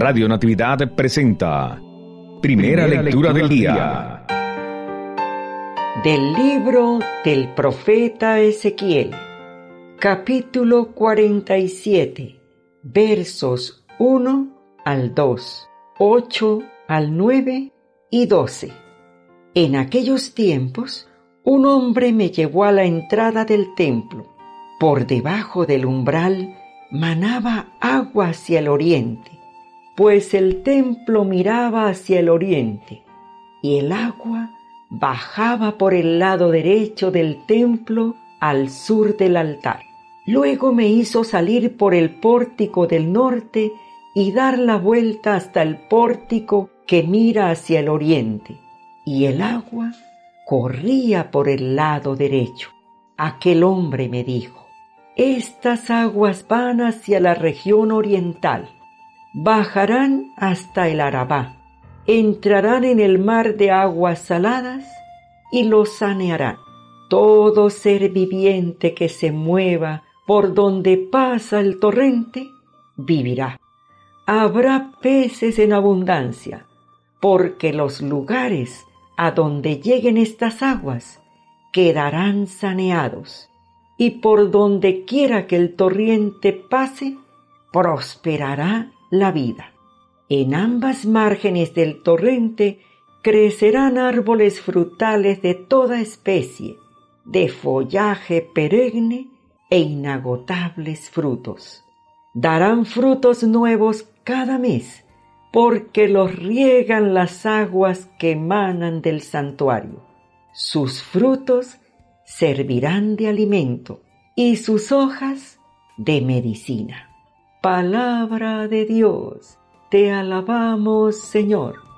Radio Natividad presenta Primera lectura del día. Del libro del profeta Ezequiel, capítulo 47, versos 1 al 2, 8 al 9 y 12. En aquellos tiempos, un hombre me llevó a la entrada del templo. Por debajo del umbral manaba agua hacia el oriente, pues el templo miraba hacia el oriente, y el agua bajaba por el lado derecho del templo al sur del altar. Luego me hizo salir por el pórtico del norte y dar la vuelta hasta el pórtico que mira hacia el oriente, y el agua corría por el lado derecho. Aquel hombre me dijo: estas aguas van hacia la región oriental, bajarán hasta el Arabá, entrarán en el mar de aguas saladas y lo sanearán. Todo ser viviente que se mueva por donde pasa el torrente vivirá. Habrá peces en abundancia, porque los lugares a donde lleguen estas aguas quedarán saneados, y por donde quiera que el torrente pase, prosperará la vida. En ambas márgenes del torrente crecerán árboles frutales de toda especie, de follaje perenne e inagotables frutos. Darán frutos nuevos cada mes, porque los riegan las aguas que emanan del santuario. Sus frutos servirán de alimento y sus hojas de medicina. Palabra de Dios, te alabamos, Señor.